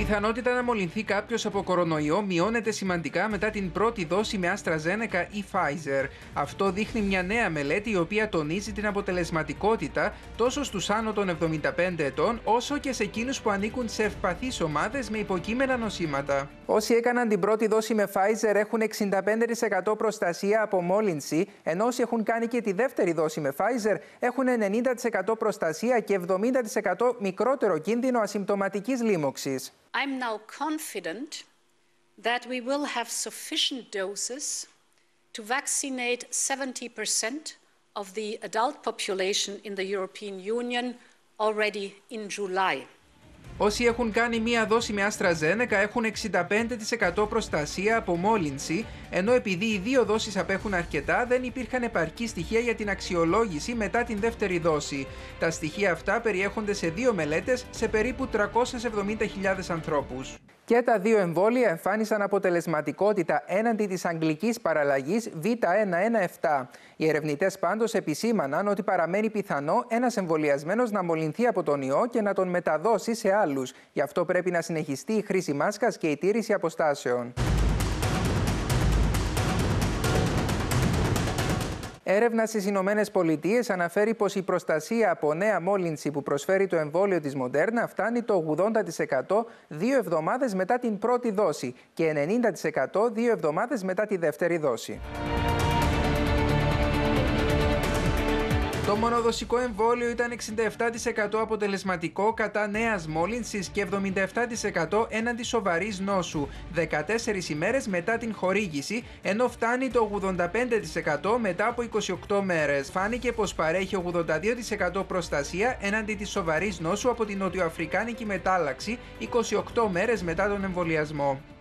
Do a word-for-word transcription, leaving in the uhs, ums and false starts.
πιθανότητα να μολυνθεί κάποιος από κορονοϊό μειώνεται σημαντικά μετά την πρώτη δόση με AstraZeneca ή Pfizer. Αυτό δείχνει μια νέα μελέτη η οποία τονίζει την αποτελεσματικότητα τόσο στους άνω των εβδομήντα πέντε ετών όσο και σε εκείνους που ανήκουν σε ευπαθείς ομάδες με υποκείμενα νοσήματα. Όσοι έκαναν την πρώτη δόση με Pfizer έχουν εξήντα πέντε τοις εκατό προστασία από μόλυνση, ενώ όσοι έχουν κάνει και τη δεύτερη δόση με Pfizer έχουν ενενήντα τοις εκατό προστασία και εβδομήντα τοις εκατό μικρότερο κίνδυνο ασυμπτωματικής λίμωξης. I'm now confident that we will have sufficient doses to vaccinate seventy percent of the adult population in the European Union already in July. Όσοι έχουν κάνει μία δόση με AstraZeneca έχουν εξήντα πέντε τοις εκατό προστασία από μόλυνση, ενώ επειδή οι δύο δόσεις απέχουν αρκετά δεν υπήρχαν επαρκή στοιχεία για την αξιολόγηση μετά την δεύτερη δόση. Τα στοιχεία αυτά περιέχονται σε δύο μελέτες σε περίπου τριακόσιες εβδομήντα χιλιάδες ανθρώπους. Και τα δύο εμβόλια εμφάνισαν αποτελεσματικότητα έναντι της αγγλικής παραλλαγής β ένα ένα επτά. Οι ερευνητές πάντως επισήμαναν ότι παραμένει πιθανό ένας εμβολιασμένος να μολυνθεί από τον ιό και να τον μεταδώσει σε άλλους. Γι' αυτό πρέπει να συνεχιστεί η χρήση μάσκας και η τήρηση αποστάσεων. Έρευνα στις Ηνωμένες Πολιτείες αναφέρει πως η προστασία από νέα μόλυνση που προσφέρει το εμβόλιο της Moderna φτάνει το ογδόντα τοις εκατό δύο εβδομάδες μετά την πρώτη δόση και ενενήντα τοις εκατό δύο εβδομάδες μετά τη δεύτερη δόση. Το μονοδοσικό εμβόλιο ήταν εξήντα επτά τοις εκατό αποτελεσματικό κατά νέας μόλυνσης και εβδομήντα επτά τοις εκατό έναντι σοβαρής νόσου, δεκατέσσερις ημέρες μετά την χορήγηση, ενώ φτάνει το ογδόντα πέντε τοις εκατό μετά από είκοσι οκτώ μέρες. Φάνηκε πως παρέχει ογδόντα δύο τοις εκατό προστασία έναντι της σοβαρής νόσου από την νοτιοαφρικάνικη μετάλλαξη είκοσι οκτώ μέρες μετά τον εμβολιασμό.